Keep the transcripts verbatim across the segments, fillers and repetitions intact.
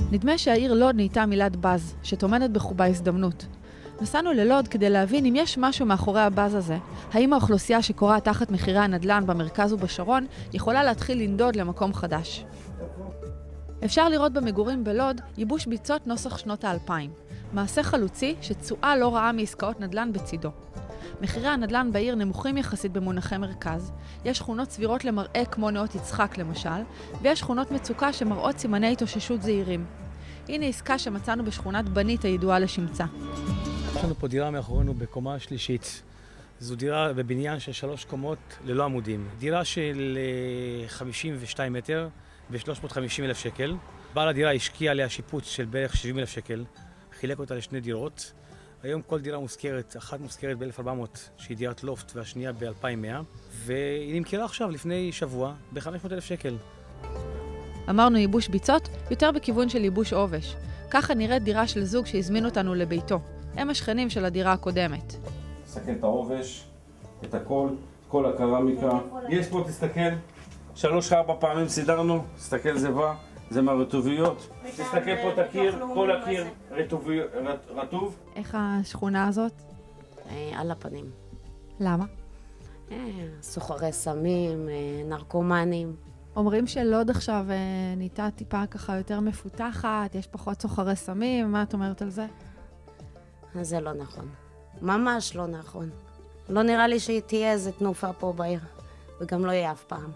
נדמה שהעיר לוד נהייתה מילת בז, שטומנת בחובה הזדמנות. נסענו ללוד כדי להבין אם יש משהו מאחורי הבז הזה. האם האוכלוסייה שקוראה תחת מחירי הנדל"ן במרכז ובשרון יכולה להתחיל לנדוד למקום חדש. אפשר לראות במגורים בלוד ייבוש ביצות נוסח שנות האלפיים. מעשה חלוצי שתשואה לא רעה מעסקאות נדל"ן בצידו. מחירי הנדל"ן בעיר נמוכים יחסית במונחי מרכז, יש שכונות סבירות למראה כמו נאות יצחק למשל, ויש שכונות מצוקה שמראות סימני התאוששות זהירים. הנה עסקה שמצאנו בשכונת בנית הידועה לשמצה. יש לנו פה דירה מאחורינו בקומה שלישית. זו דירה בבניין של שלוש קומות ללא עמודים. דירה של חמישים ושתיים מטר ו-שלוש מאות וחמישים אלף שקל. בעל הדירה השקיע עליה שיפוץ של בערך שבעים אלף שקל, חילק אותה לשני דירות. היום כל דירה מוזכרת, אחת מוזכרת ב-אלף וארבע מאות, שהיא דירת לופט, והשנייה ב-אלפיים ומאה, והיא נמכרה עכשיו, לפני שבוע, ב-חמש מאות אלף שקל. אמרנו ייבוש ביצות, יותר בכיוון של ייבוש עובש. ככה נראית דירה של זוג שהזמין אותנו לביתו. הם השכנים של הדירה הקודמת. תסתכל את העובש, את הכל, כל הקרמיקה. יש פה, תסתכל, שלוש ארבע פעמים סידרנו, תסתכל זה בא. זה מהרטוביות. תסתכל פה את הקיר, כל הקיר רטוב. איך השכונה הזאת? על הפנים. למה? סוחרי סמים, נרקומנים. אומרים שלוד עכשיו נהייתה טיפה ככה יותר מפותחת, יש פחות סוחרי סמים, מה את אומרת על זה? זה לא נכון. ממש לא נכון. לא נראה לי שתהיה איזה תנופה פה בעיר, וגם לא יהיה אף פעם.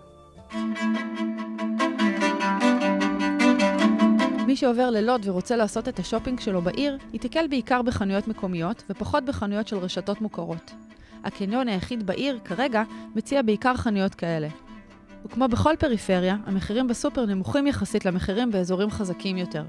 מי שעובר ללוד ורוצה לעשות את השופינג שלו בעיר, ייתקל בעיקר בחנויות מקומיות ופחות בחנויות של רשתות מוכרות. הקניון היחיד בעיר, כרגע, מציע בעיקר חנויות כאלה. וכמו בכל פריפריה, המחירים בסופר נמוכים יחסית למחירים באזורים חזקים יותר.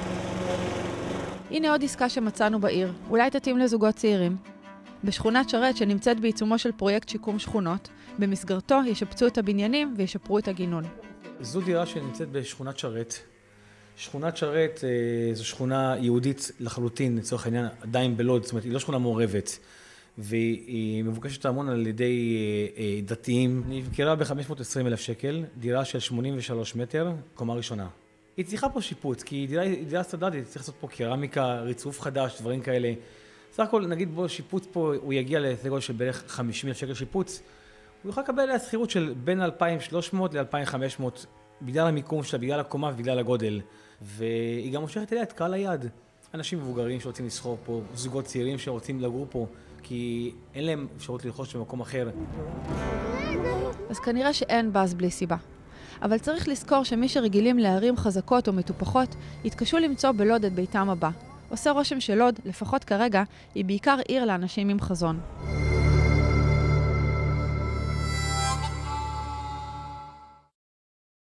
הנה עוד עסקה שמצאנו בעיר, אולי תתאים לזוגות צעירים. בשכונת שרת שנמצאת בעיצומו של פרויקט שיקום שכונות, במסגרתו ישפצו את הבניינים וישפרו את הגינון. זו דירה שנמצאת בשכונת שרת. שכונת שרת אה, זו שכונה יהודית לחלוטין, לצורך העניין עדיין בלוד, זאת אומרת היא לא שכונה מעורבת, והיא מבוקשת המון על ידי אה, אה, דתיים. נמכרה ב-חמש מאות ועשרים אלף שקל, דירה של שמונים ושלושה מטר, קומה ראשונה. היא צריכה פה שיפוץ, כי היא דירה, דירה סטנדרטית, צריך לעשות פה קרמיקה, ריצוף חדש, דברים כאלה. סך הכל, נגיד בו שיפוץ פה, הוא יגיע לסגול של בערך חמישים אלף שקל שיפוץ, הוא יוכל לקבל שכירות של בין אלפיים ושלוש מאות ל-אלפיים וחמש מאות, בגלל המיקום שלה, בגלל הקומה ובגלל הגודל. והיא גם מושכת אליה את קהל היעד. אנשים מבוגרים שרוצים לסחור פה, זוגות צעירים שרוצים לגור פה, כי אין להם אפשרות לרכוש במקום אחר. אז כנראה שאין בז בלי סיבה. אבל צריך לזכור שמי שרגילים לערים חזקות או מטופחות, יתקשו למצוא בלוד את ביתם הבא. עושה רושם שלוד, לפחות כרגע, היא בעיקר עיר לאנשים עם חזון.